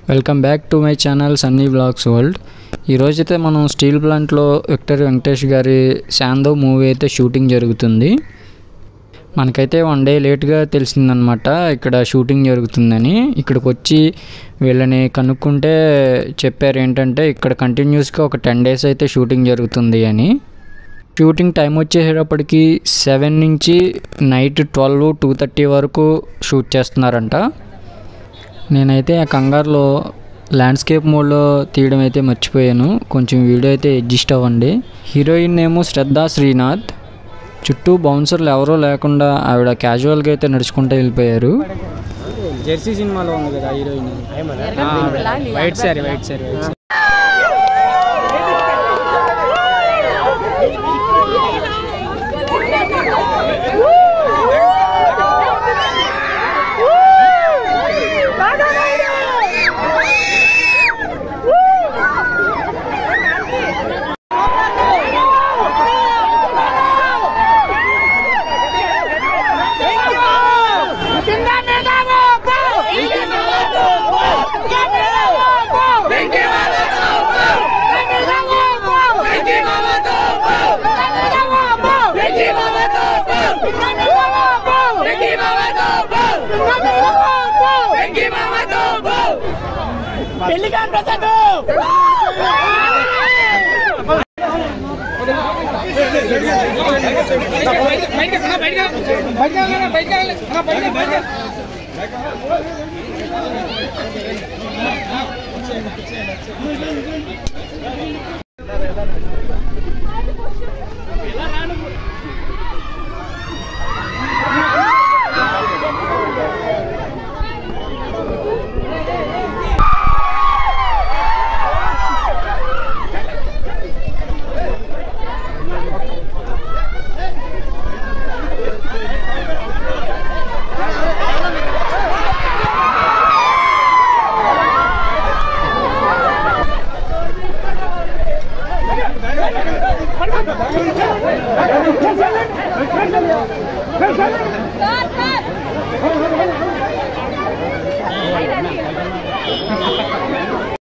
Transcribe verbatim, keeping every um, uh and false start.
Welcome back to my channel Sunny blogs world. ఈరోజైతే మనం steel ప్లాంట్లో విక్టర్ వెంకటేష్ గారి సాంధవ్ మూవీ అయితే షూటింగ్ జరుగుతుంది. మనకైతే వన్ డే లేట్గా తెలిసిందనమాట ఇక్కడ షూటింగ్ జరుగుతుందని. ఇక్కడికి వచ్చి వీళ్ళని కనుక్కుంటే చెప్పారు ఏంటంటే ఇక్కడ కంటిన్యూస్గా ఒక టెన్ డేస్ అయితే షూటింగ్ జరుగుతుంది అని. షూటింగ్ టైం వచ్చేటప్పటికి సెవెన్ నుంచి నైట్ ట్వెల్వ్ టూ థర్టీ వరకు షూట్ చేస్తున్నారంట. నేనైతే ఆ కంగారులో ల్యాండ్స్కేప్ మోడ్లో తీయడం అయితే మర్చిపోయాను. కొంచెం వీడియో అయితే అడ్జస్ట్ అవ్వండి. హీరోయిన్ ఏమో శ్రద్ధ శ్రీనాథ్. చుట్టూ బౌన్సర్లు ఎవరో లేకుండా ఆవిడ క్యాజువల్గా అయితే నడుచుకుంటూ వెళ్ళిపోయారు. జెర్సీ సినిమాలో ఉంది కదా heroine, white sari white sari white sorry